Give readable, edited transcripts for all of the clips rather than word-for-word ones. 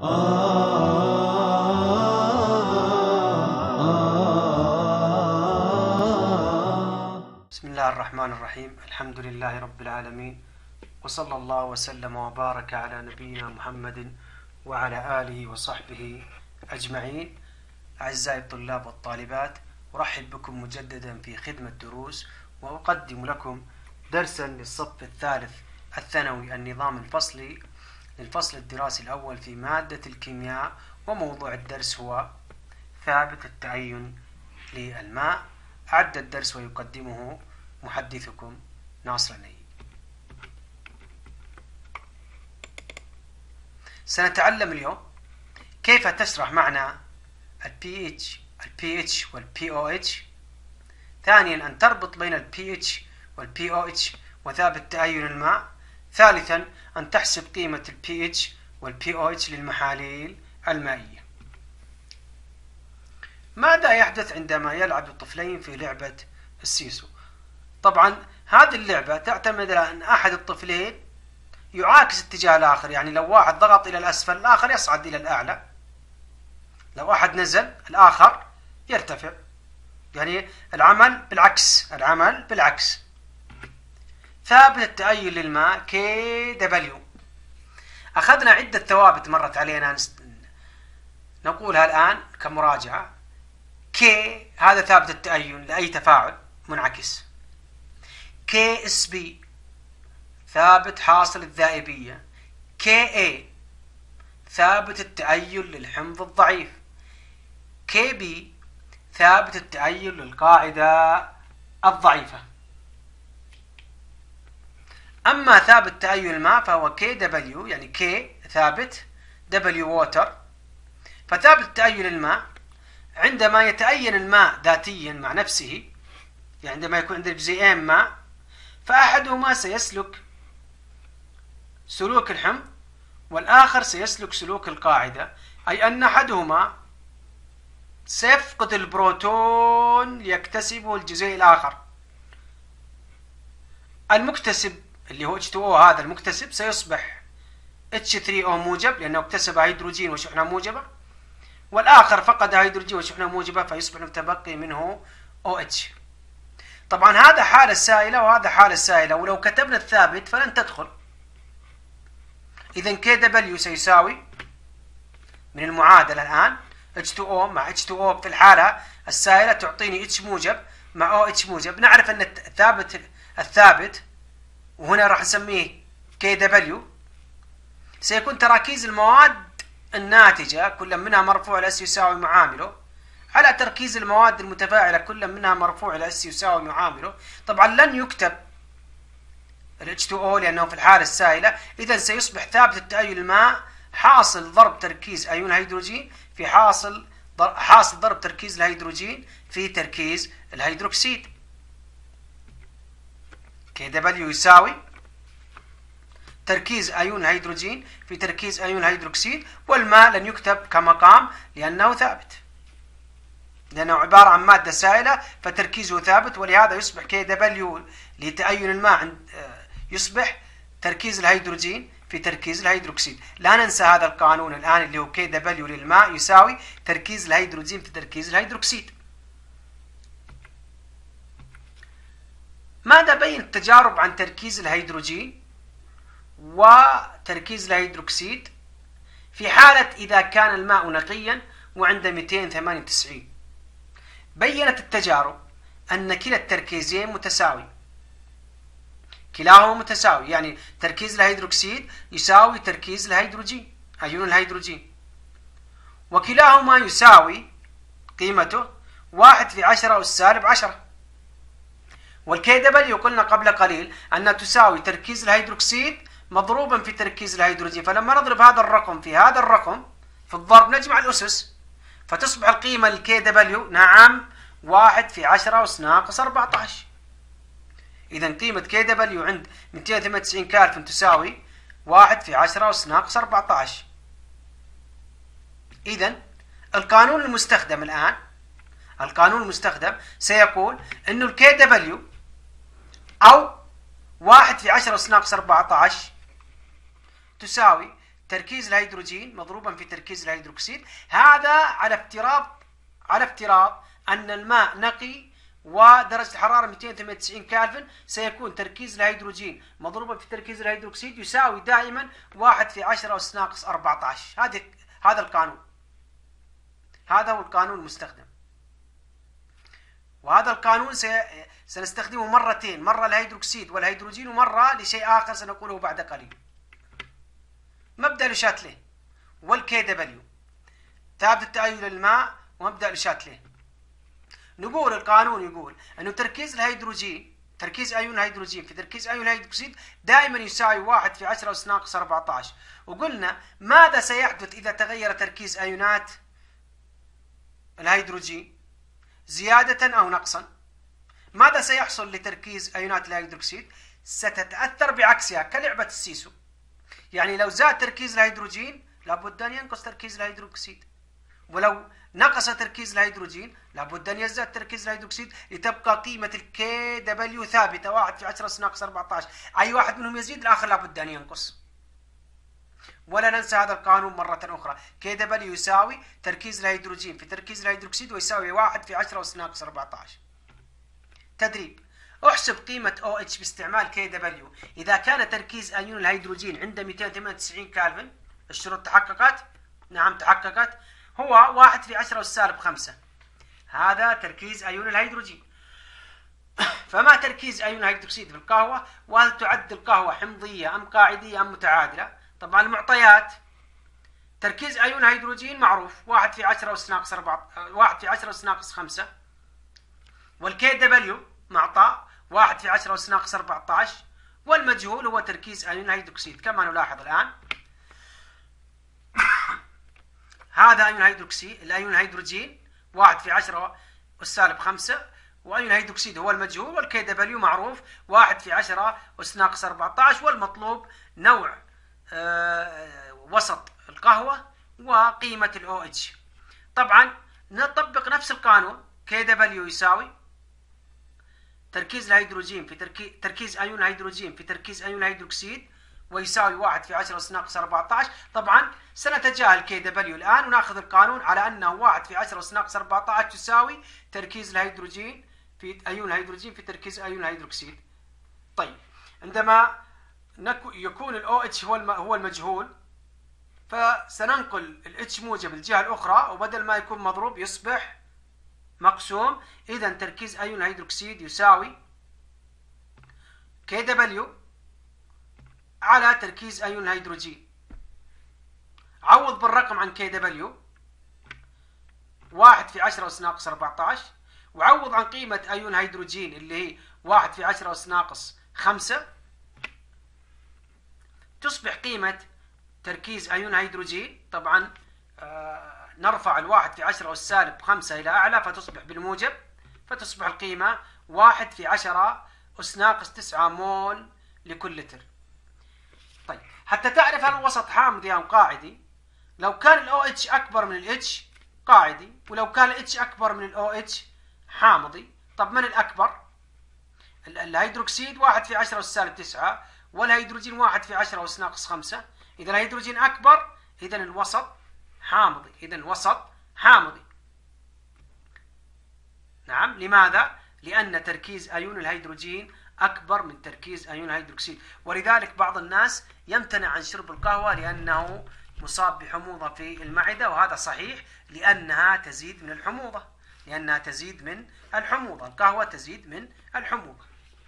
بسم الله الرحمن الرحيم. الحمد لله رب العالمين، وصلى الله وسلم وبارك على نبينا محمد وعلى آله وصحبه أجمعين. أعزائي الطلاب والطالبات، أرحب بكم مجددا في خدمة دروس، وأقدم لكم درسا للصف الثالث الثانوي النظام الفصلي للفصل الدراسي الأول في مادة الكيمياء، وموضوع الدرس هو ثابت التأين للماء. أعد الدرس ويقدمه محدثكم ناصر النيل. سنتعلم اليوم كيف تشرح معنى ال pH وال pOH. ثانيا أن تربط بين ال pH وال pOH وثابت تأين الماء. ثالثا أن تحسب قيمة ال pH وال pOH للمحاليل المائية. ماذا يحدث عندما يلعب الطفلين في لعبة السيسو؟ طبعا هذه اللعبة تعتمد على أن أحد الطفلين يعاكس اتجاه الآخر، يعني لو واحد ضغط إلى الأسفل الآخر يصعد إلى الأعلى، لو أحد نزل الآخر يرتفع، يعني العمل بالعكس. ثابت التأين للماء KW. أخذنا عدة ثوابت مرت علينا نقولها الآن كمراجعة. K هذا ثابت التأين لأي تفاعل منعكس. KSB ثابت حاصل الذائبية. KA ثابت التأين للحمض الضعيف. KB ثابت التأين للقاعدة الضعيفة. أما ثابت تأين الماء فهو KW، يعني K ثابت، W ووتر. فثابت تأين الماء عندما يتأين الماء ذاتيا مع نفسه، يعني عندما يكون عند الجزيئين ماء، فأحدهما سيسلك سلوك الحمض والآخر سيسلك سلوك القاعدة، أي أن أحدهما سيفقد البروتون ليكتسبه الجزيء الآخر. المكتسب اللي هو H2O، هذا المكتسب سيصبح H3O موجب لأنه اكتسب هيدروجين وشحنة موجبة، والآخر فقد هيدروجين وشحنة موجبة فيصبح المتبقي منه OH. طبعا هذا حال السائلة وهذا حال السائلة، ولو كتبنا الثابت فلن تدخل. إذن KW سيساوي من المعادلة الآن H2O مع H2O في الحالة السائلة تعطيني H موجب مع OH موجب. نعرف أن الثابت وهنا راح نسميه KW سيكون تراكيز المواد الناتجة كل منها مرفوع إلى S يساوي معامله على تركيز المواد المتفاعلة كل منها مرفوع إلى S يساوي معامله. طبعا لن يكتب ال H2O لأنه في الحالة السائلة. إذن سيصبح ثابت التأين الماء حاصل ضرب تركيز أيون الهيدروجين في حاصل ضرب تركيز الهيدروجين في تركيز الهيدروكسيد. KW يساوي تركيز أيون الهيدروجين في تركيز أيون الهيدروكسيد، والماء لن يكتب كمقام لأنه ثابت، لأنه عبارة عن مادة سائلة فتركيزه ثابت، ولهذا يصبح KW لتأين الماء يصبح تركيز الهيدروجين في تركيز الهيدروكسيد. لا ننسى هذا القانون الآن اللي هو KW للماء يساوي تركيز الهيدروجين في تركيز الهيدروكسيد. ماذا بين التجارب عن تركيز الهيدروجين وتركيز الهيدروكسيد في حالة إذا كان الماء نقيا وعند 298؟ بينت التجارب أن كلا التركيزين متساوي، كلاهما متساوي، يعني تركيز الهيدروكسيد يساوي تركيز الهيدروجين أيون الهيدروجين، وكلاهما يساوي قيمته 1 في 10 أس سالب 10. والKW قلنا قبل قليل أنها تساوي تركيز الهيدروكسيد مضروبا في تركيز الهيدروجين، فلما نضرب هذا الرقم في هذا الرقم في الضرب نجمع الأسس فتصبح القيمة للKW نعم 1 في 10 أس ناقص 14. إذن قيمة KW عند 298 كالفن تساوي 1 في 10 أس ناقص 14. إذن القانون المستخدم الآن، القانون المستخدم سيقول أنه الKW أو 1 في 10 أس ناقص 14 تساوي تركيز الهيدروجين مضروبا في تركيز الهيدروكسيد. هذا على افتراض أن الماء نقي ودرجة الحرارة 298 كلفن، سيكون تركيز الهيدروجين مضروبا في تركيز الهيدروكسيد يساوي دائما 1 في 10 أس ناقص 14. هذا القانون، هذا هو القانون المستخدم، وهذا القانون سنستخدمه مرتين، مرة الهيدروكسيد والهيدروجين ومرة لشيء آخر سنقوله بعد قليل. مبدأ لشاتليه والكي دبليو، ثابت التأيل للماء ومبدأ لشاتليه. نقول القانون يقول أنه تركيز الهيدروجين، تركيز أيون الهيدروجين في تركيز أيون الهيدروكسيد دائما يساوي 1 في 10 أس ناقص 14. وقلنا ماذا سيحدث إذا تغير تركيز أيونات الهيدروجين زيادة أو نقصا؟ ماذا سيحصل لتركيز أيونات الهيدروكسيد؟ ستتأثر بعكسها كلعبة السيسو. يعني لو زاد تركيز الهيدروجين لابد أن ينقص تركيز الهيدروكسيد، ولو نقص تركيز الهيدروجين لابد أن يزداد تركيز الهيدروكسيد، لتبقى قيمة الكي دبليو ثابتة 1 في 10 أس ناقص 14. أي واحد منهم يزيد الآخر لابد أن ينقص. ولا ننسى هذا القانون مرة أخرى، كي دبليو يساوي تركيز الهيدروجين في تركيز الهيدروكسيد ويساوي 1 في 10 أس ناقص 14. تدريب: احسب قيمة OH باستعمال كي دبليو إذا كان تركيز أيون الهيدروجين عند 298 كلفن. الشروط تحققت؟ نعم تحققت. هو 1 في 10 أس سالب 5. هذا تركيز أيون الهيدروجين. فما تركيز أيون الهيدروكسيد في القهوة؟ وهل تعد القهوة حمضية أم قاعدية أم متعادلة؟ طبعا المعطيات: تركيز أيون الهيدروجين معروف 1 في 10 أس ناقص 1 في 10 أس ناقص 5، والكي دبليو معطى 1 في 10 أس ناقص 14، والمجهول هو تركيز أيون الهيدروكسيد كما نلاحظ الآن. هذا أيون الهيدروكسيد، الأيون الهيدروجين 1 في 10 أس سالب 5، وأيون الهيدروكسيد هو المجهول، والكي دبليو معروف 1 في 10 أس ناقص 14، والمطلوب نوع وسط القهوة وقيمة الOH. طبعا نطبق نفس القانون، كي دبليو يساوي تركيز الهيدروجين في تركيز أيون الهيدروجين في تركيز أيون الهيدروكسيد ويساوي 1 في 10 أس ناقص 14. طبعا سنتجاهل كي دبليو الآن وناخذ القانون على أنه 1 في 10 أس ناقص 14 تساوي تركيز الهيدروجين في أيون الهيدروجين في تركيز أيون الهيدروكسيد. طيب عندما يكون الOH هو المجهول، فسننقل الاتش موجب الجهة الأخرى، وبدل ما يكون مضروب يصبح مقسوم. إذا تركيز أيون الهيدروكسيد يساوي كي دبليو على تركيز أيون الهيدروجين. عوض بالرقم عن كي دبليو 1 في 10 أس ناقص 14، وعوض عن قيمة أيون الهيدروجين اللي هي 1 في 10 أس ناقص 5، تصبح قيمة تركيز أيون الهيدروجين طبعا نرفع 1 في 10 أس سالب 5 إلى أعلى فتصبح بالموجب، فتصبح القيمة 1 في 10 أس ناقص 9 مول لكل لتر. طيب حتى تعرف هل الوسط حامضي أم قاعدي، لو كان الOH أكبر من الH قاعدي، ولو كان الH أكبر من الOH حامضي. طب من الأكبر؟ الهيدروكسيد 1 في 10 أس سالب 9، والهيدروجين 1 في 10 أس ناقص 5. إذا الهيدروجين أكبر، إذا الوسط حامضي، إذا الوسط حامضي. نعم، لماذا؟ لأن تركيز أيون الهيدروجين أكبر من تركيز أيون الهيدروكسيد، ولذلك بعض الناس يمتنع عن شرب القهوة لأنه مصاب بحموضة في المعدة، وهذا صحيح لأنها تزيد من الحموضة، لأنها تزيد من الحموضة، القهوة تزيد من الحموضة.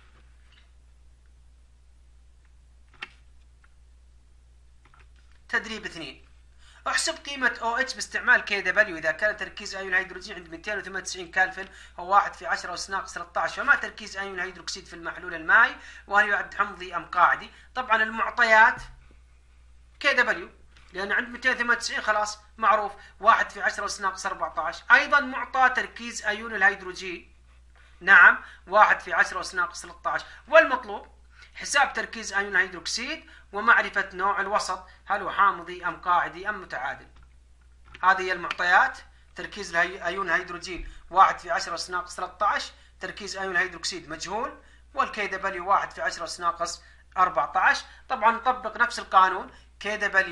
تدريب 2: احسب قيمة OH باستعمال كي دبليو إذا كان تركيز أيون الهيدروجين عند 298 كلفن هو 1 في 10 أس ناقص 13، وما تركيز أيون الهيدروكسيد في المحلول المائي، وهل يعد حمضي أم قاعدي؟ طبعا المعطيات كي دبليو، لأن عند 298 خلاص معروف 1 في 10 أس ناقص 14. أيضا معطى تركيز أيون الهيدروجين، نعم 1 في 10 أس ناقص 13، والمطلوب حساب تركيز أيون الهيدروكسيد ومعرفة نوع الوسط، هل هو حامضي أم قاعدي أم متعادل. هذه هي المعطيات: تركيز أيون الهيدروجين 1 في 10 أس ناقص 13، تركيز أيون الهيدروكسيد مجهول، والكي دبليو 1 في 10 أس ناقص 14. طبعا نطبق نفس القانون، كي دبليو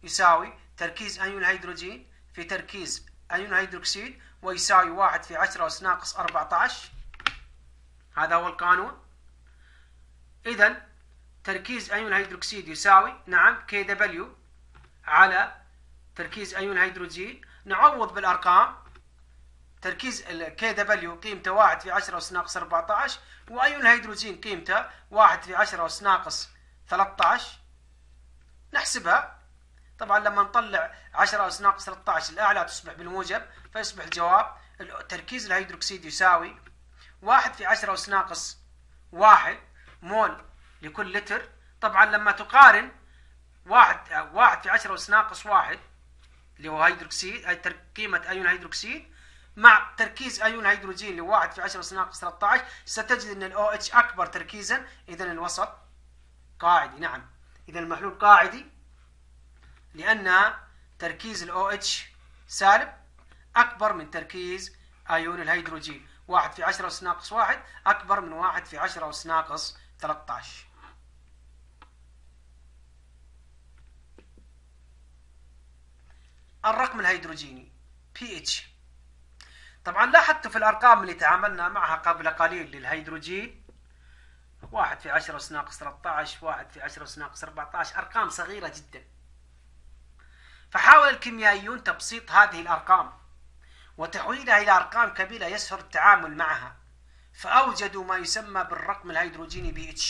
يساوي تركيز أيون الهيدروجين في تركيز أيون الهيدروكسيد، ويساوي 1 في 10 أس ناقص 14. هذا هو القانون. إذن تركيز أيون الهيدروكسيد يساوي نعم KW على تركيز أيون الهيدروجين. نعوض بالأرقام. تركيز KW قيمته 1 في 10 أس ناقص 14، وأيون الهيدروجين قيمته 1 في 10 أس ناقص 13. نحسبها. طبعا لما نطلع 10 أس ناقص 13 الأعلى تصبح بالموجب، فيصبح الجواب تركيز الهيدروكسيد يساوي 1 في 10 أس ناقص 1 مول لكل لتر. طبعا لما تقارن 1 في 10 أس ناقص 1 اللي هو هيدروكسيد، هي قيمة أيون هيدروكسيد، مع تركيز أيون هيدروجين اللي هو 1 في 10 أس ناقص 13، ستجد أن ال OH أكبر تركيزا. إذن الوسط قاعدي. نعم، إذن المحلول قاعدي لأن تركيز ال OH سالب أكبر من تركيز أيون الهيدروجين. 1 في 10 أس ناقص 1 أكبر من 1 في 10 أس ناقص 13. الرقم الهيدروجيني pH. طبعا لاحظت في الأرقام اللي تعاملنا معها قبل قليل للهيدروجين 1 في 10 أس ناقص 13، 1 في 10 أس ناقص 14، أرقام صغيرة جدا. فحاول الكيميائيون تبسيط هذه الأرقام وتحويلها إلى أرقام كبيرة يسهل التعامل معها، فأوجدوا ما يسمى بالرقم الهيدروجيني pH.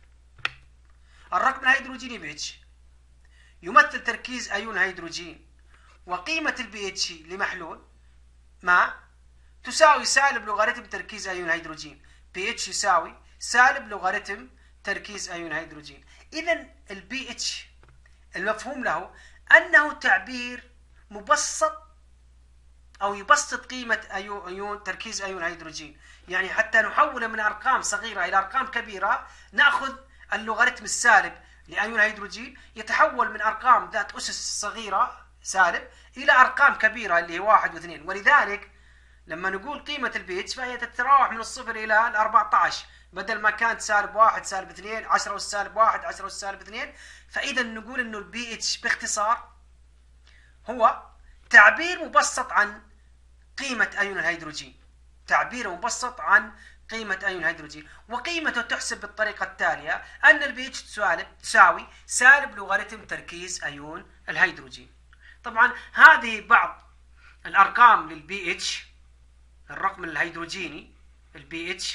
الرقم الهيدروجيني pH يمثل تركيز أيون هيدروجين، وقيمة ال pH لمحلول ماء تساوي سالب لوغاريتم تركيز أيون هيدروجين. pH يساوي سالب لوغاريتم تركيز أيون هيدروجين. إذن ال pH المفهوم له أنه تعبير مبسط أو يبسط قيمة أيون تركيز أيون هيدروجين. يعني حتى نحول من أرقام صغيرة إلى أرقام كبيرة نأخذ اللوغاريتم السالب لأيون هيدروجين، يتحول من أرقام ذات أسس صغيرة سالب إلى أرقام كبيرة اللي هي 1 و2. ولذلك لما نقول قيمة ال pH فهي تتراوح من الصفر إلى ال 14، بدل ما كانت سالب 1 سالب 2 10 أس سالب 1 10 أس سالب 2. فإذا نقول إنه ال pH باختصار هو تعبير مبسط عن قيمة أيون الهيدروجين، تعبير مبسط عن قيمة أيون الهيدروجين. وقيمته تحسب بالطريقة التالية، أن ال pH تساوي سالب لوغاريتم تركيز أيون الهيدروجين. طبعا هذه بعض الأرقام لل pH، الرقم الهيدروجيني ال pH.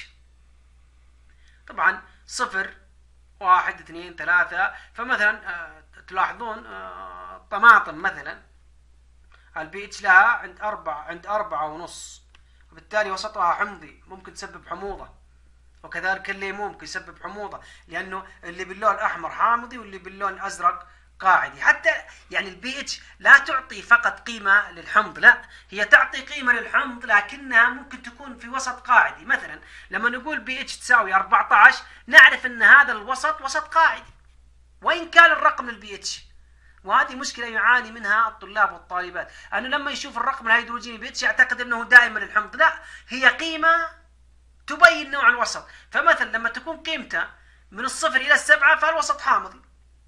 طبعا 0 1 2 3. فمثلا تلاحظون طماطم مثلا ال pH لها عند 4.5، وبالتالي وسطها حمضي ممكن تسبب حموضة. وكذلك الليمون ممكن يسبب حموضة، لأنه اللي باللون الأحمر حامضي واللي باللون الأزرق قاعدي. حتى يعني ال pH لا تعطي فقط قيمة للحمض، لا، هي تعطي قيمة للحمض لكنها ممكن تكون في وسط قاعدي. مثلا لما نقول pH تساوي 14 نعرف أن هذا الوسط وسط قاعدي وإن كان الرقم لل pH. وهذه مشكلة يعاني منها الطلاب والطالبات، أنه لما يشوف الرقم الهيدروجيني pH يعتقد أنه دائما للحمض، لا، هي قيمة تبين نوع الوسط. فمثلا لما تكون قيمته من الصفر إلى 7 فالوسط حامضي،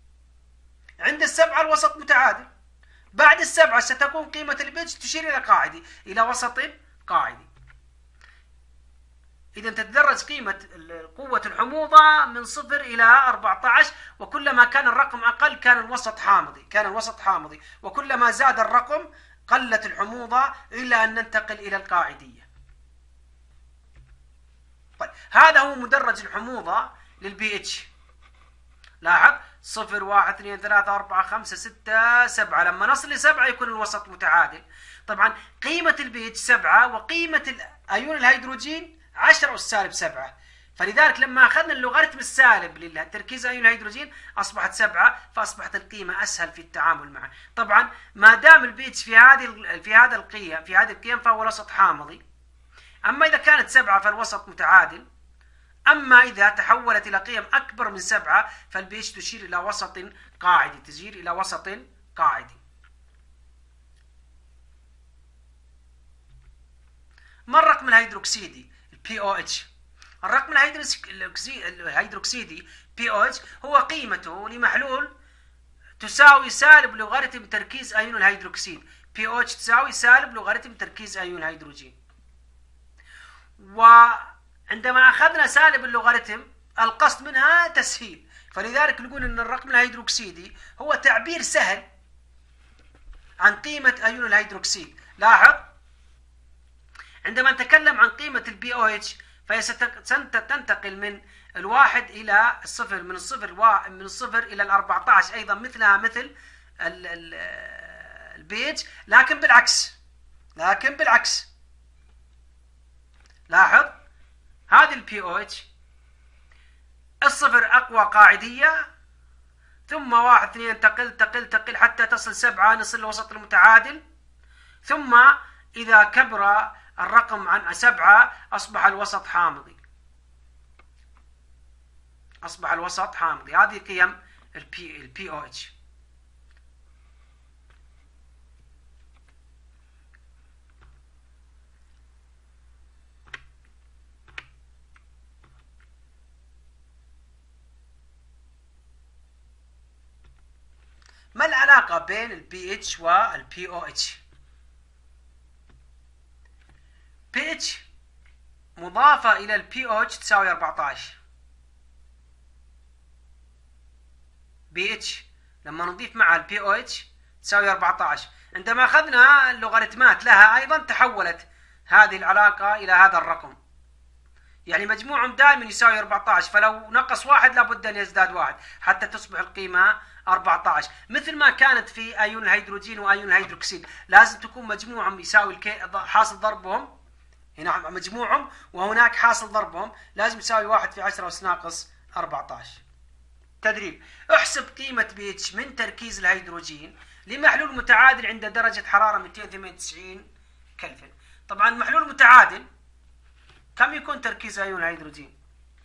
عند 7 الوسط متعادل، بعد 7 ستكون قيمة ال pH تشير إلى قاعدي، إلى وسط قاعدي. إذا تتدرج قيمة قوة الحموضة من 0 إلى 14، وكلما كان الرقم أقل كان الوسط حامضي، وكلما زاد الرقم قلت الحموضة إلى أن ننتقل إلى القاعدية. طيب هذا هو مدرج الحموضة لل pH. لاحظ 0 1 2 3 4 5 6 7. لما نصل ل 7 يكون الوسط متعادل. طبعا قيمة ال pH 7 وقيمة أيون الهيدروجين 10 أس سالب 7. فلذلك لما أخذنا اللوغاريتم السالب لتركيز أيون الهيدروجين أصبحت 7، فأصبحت القيمة أسهل في التعامل معه. طبعا ما دام ال pH في هذه القيم فهو وسط حامضي. أما إذا كانت 7 فالوسط متعادل. أما إذا تحولت إلى قيم أكبر من 7 فال pH تشير إلى وسط قاعدي. ما الرقم الهيدروكسيدي POH؟ الرقم الهيدروكسيدي POH هو قيمته لمحلول تساوي سالب لوغاريتم تركيز أيون الهيدروكسيد. POH تساوي سالب لوغاريتم تركيز أيون الهيدروجين. وعندما أخذنا سالب اللوغاريتم القصد منها تسهيل، فلذلك نقول أن الرقم الهيدروكسيدي هو تعبير سهل عن قيمة أيون الهيدروكسيد. لاحظ عندما نتكلم عن قيمة البي او اتش فهي ستنتقل من الواحد إلى الصفر، من الصفر إلى ال14 أيضا مثلها مثل البي اتش، لكن بالعكس. لاحظ هذه البي او اتش الصفر أقوى قاعدية، ثم 1 2 تقل حتى تصل 7 نصل الوسط المتعادل، ثم إذا كبر الرقم عن 7 أصبح الوسط حامضي. هذه قيم البي او اتش. ما العلاقة بين البي اتش والبي او اتش؟ بي اتش مضافة إلى البي او اتش تساوي 14. بي اتش لما نضيف معها البي او اتش تساوي 14. عندما أخذنا اللوغاريتمات لها أيضا تحولت هذه العلاقة إلى هذا الرقم، يعني مجموعهم دائما يساوي 14، فلو نقص 1 لابد أن يزداد 1 حتى تصبح القيمة 14. مثل ما كانت في أيون الهيدروجين وأيون الهيدروكسيد، لازم تكون مجموعهم يساوي حاصل ضربهم، هنا مجموعهم وهناك حاصل ضربهم لازم يساوي 1 في 10 أس ناقص 14. تدريب: احسب قيمة بي اتش من تركيز الهيدروجين لمحلول متعادل عند درجة حرارة 298 كلفن. طبعا محلول متعادل كم يكون تركيز أيون الهيدروجين؟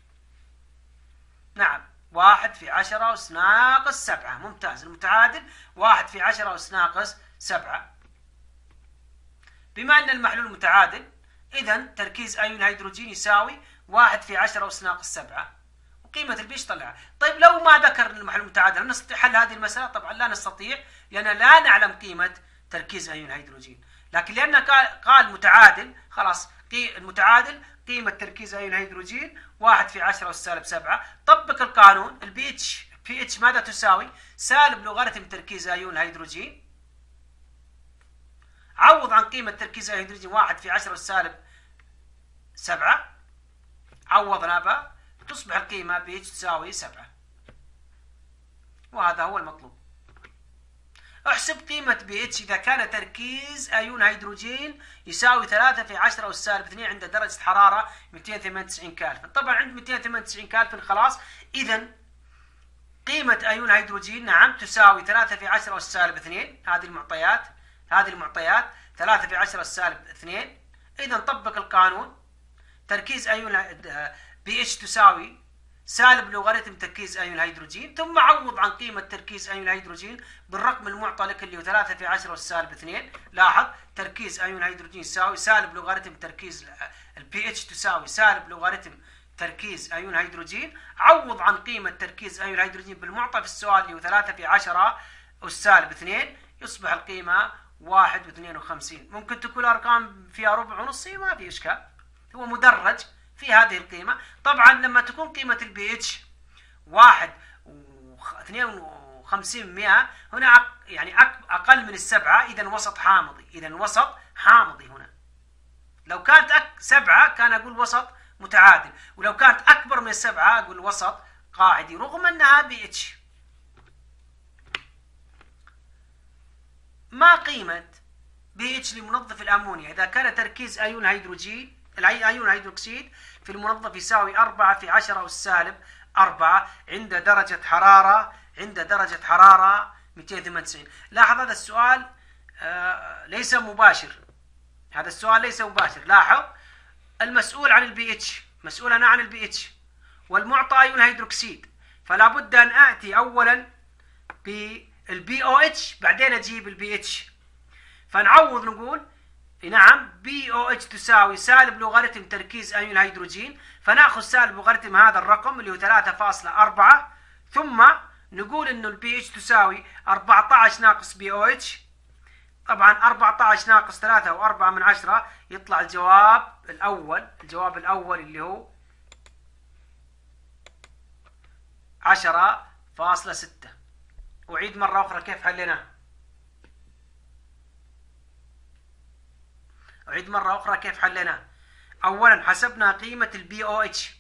نعم 1 في 10 أس ناقص 7. ممتاز، المتعادل 1 في 10 أس ناقص 7. بما أن المحلول متعادل إذا تركيز أيون الهيدروجين يساوي 1 في 10 أس ناقص 7، وقيمة البيش طلعها. طيب لو ما ذكر المحلول المتعادل هل نستطيع حل هذه المسألة؟ طبعا لا نستطيع، لأن لا نعلم قيمة تركيز أيون الهيدروجين، لكن لأن قال متعادل خلاص المتعادل قيمة تركيز أيون الهيدروجين 1 في 10 أس سالب 7. طبق القانون. البي اتش ماذا تساوي؟ سالب لوغاريتم تركيز أيون الهيدروجين، عوض عن قيمة تركيز أيون الهيدروجين 1 في 10 أس سالب 7، عوضنا بها تصبح القيمة بي اتش تساوي 7، وهذا هو المطلوب. احسب قيمة بي اتش إذا كان تركيز أيون هيدروجين يساوي 3 في 10 أس سالب 2 عند درجة حرارة 298 كلفن. طبعا عند 298 كلفن خلاص، إذا قيمة أيون هيدروجين نعم تساوي 3 في 10 أس سالب 2. هذه المعطيات 3 في 10 أس سالب 2. إذا طبق القانون. تركيز أيون بي اتش تساوي سالب لوغاريتم تركيز أيون الهيدروجين، ثم عوض عن قيمة تركيز أيون الهيدروجين بالرقم المعطى لك اللي هو 3 في 10 أس سالب 2. لاحظ تركيز أيون الهيدروجين يساوي سالب لوغاريتم تركيز البي اتش تساوي سالب لوغاريتم تركيز أيون الهيدروجين، عوض عن قيمة تركيز أيون الهيدروجين بالمعطى في السؤال اللي هو 3 في 10 أس سالب 2، يصبح القيمة 1.52. ممكن تكون أرقام فيها ربع ونص، ما في إشكال، هو مدرج في هذه القيمة. طبعا لما تكون قيمة البي اتش 1.52 هنا يعني أقل من 7، إذا وسط حامضي. هنا لو كانت 7 كان أقول وسط متعادل، ولو كانت أكبر من 7 أقول وسط قاعدي، رغم أنها بي اتش. ما قيمة بي اتش لمنظف الأمونيا إذا كان تركيز أيون الهيدروكسيد في المنظف يساوي 4 في 10 أس سالب 4 عند درجة حرارة 298. لاحظ هذا السؤال ليس مباشر. لاحظ المسؤول عن البي اتش، مسؤول أنا عن البي اتش والمعطى أيون الهيدروكسيد، فلا بد أن آتي أولا بالبي او اتش بعدين أجيب البي اتش. فنعوض نقول نعم بي او اتش تساوي سالب لوغاريتم تركيز أيون الهيدروجين، فنأخذ سالب لوغاريتم هذا الرقم اللي هو 3.4، ثم نقول انه البي اتش تساوي 14 ناقص بي او اتش. طبعا 14 ناقص 3.4 يطلع الجواب الأول اللي هو 10.6. أعيد مرة أخرى كيف حليناه. أولا حسبنا قيمة البي او اتش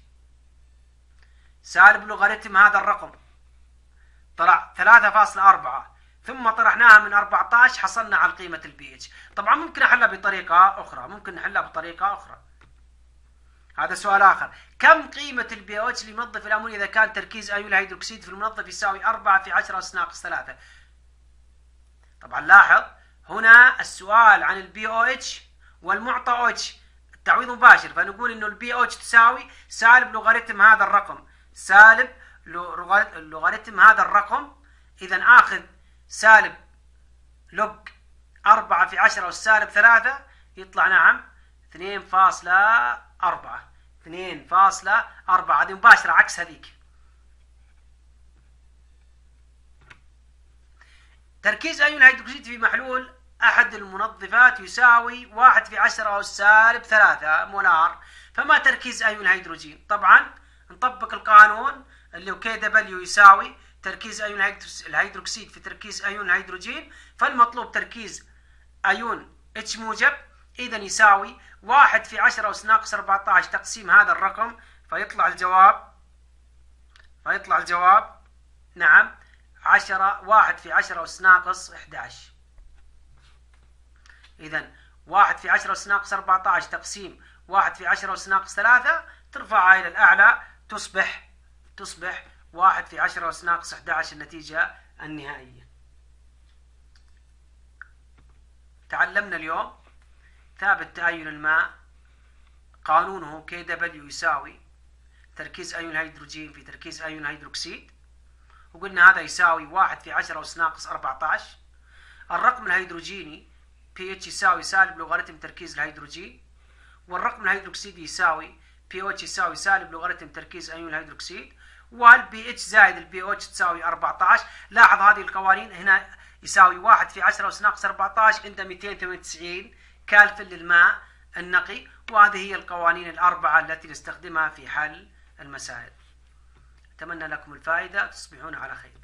سالب لوغاريتم هذا الرقم طلع 3.4، ثم طرحناها من 14 حصلنا على قيمة البي اتش. طبعا ممكن أحلها بطريقة أخرى، هذا سؤال آخر. كم قيمة البي او اتش لمنظف الأمونيا إذا كان تركيز أيون الهيدروكسيد في المنظف يساوي 4 في 10 أس ناقص 3؟ طبعا لاحظ هنا السؤال عن البي او اتش والمعطى او اتش التعويض مباشر، فنقول انه البي او اتش تساوي سالب لوغاريتم هذا الرقم، اذا اخذ سالب لوج 4 في 10 أس سالب 3 يطلع نعم 2.4. هذه مباشرة عكس هذيك. تركيز أيون الهيدروكسيد في محلول أحد المنظفات يساوي 1 في 10 أس سالب 3 مولار، فما تركيز أيون الهيدروجين؟ طبعا نطبق القانون اللي هو كي دبليو يساوي تركيز أيون الهيدروكسيد في تركيز أيون الهيدروجين، فالمطلوب تركيز أيون اتش موجب، إذا يساوي 1 في 10 أس ناقص 14 تقسيم هذا الرقم، فيطلع الجواب نعم 1 في 10 أس ناقص 11. إذا 1 في 10 أس ناقص 14 تقسيم 1 في 10 أس ناقص 3 ترفعها إلى الأعلى تصبح 1 في 10 أس ناقص 11 النتيجة النهائية. تعلمنا اليوم ثابت تأين الماء قانونه كي دبليو يساوي تركيز أيون الهيدروجين في تركيز أيون الهيدروكسيد، وقلنا هذا يساوي 1 في 10 أس ناقص 14. الرقم الهيدروجيني بي اتش يساوي سالب لوغاريتم تركيز الهيدروجين، والرقم الهيدروكسيدي يساوي بي او اتش يساوي سالب لوغاريتم تركيز أيون الهيدروكسيد، والبي اتش زائد البي او اتش تساوي 14. لاحظ هذه القوانين هنا يساوي 1 في 10 أس ناقص 14 عند 298 كالفن للماء النقي، وهذه هي القوانين الأربعة التي نستخدمها في حل المسائل. أتمنى لكم الفائدة، تصبحون على خير.